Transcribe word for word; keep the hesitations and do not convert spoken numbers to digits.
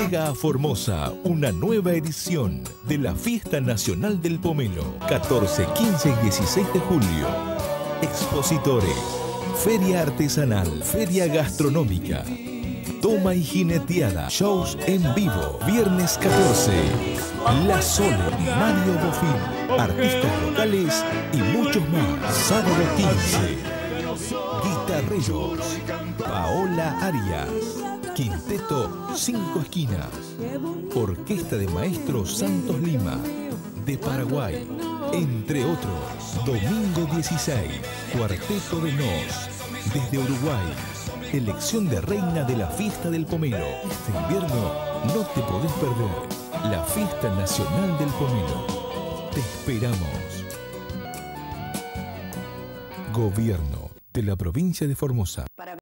Llega a Formosa una nueva edición de la Fiesta Nacional del Pomelo, catorce, quince y dieciséis de julio. Expositores, feria artesanal, feria gastronómica, toma y jineteada, shows en vivo. Viernes catorce, La Sole, Mario Bofín, artistas locales y muchos más. Sábado quince, guitarreros, Paola Arias, Quinteto Cinco Esquinas, Orquesta de Maestros Santos Lima, de Paraguay, entre otros. Domingo dieciséis, Cuarteto de Nos, desde Uruguay. Elección de reina de la Fiesta del Pomelo. Este invierno no te podés perder la Fiesta Nacional del Pomelo. Te esperamos. Gobierno de la provincia de Formosa.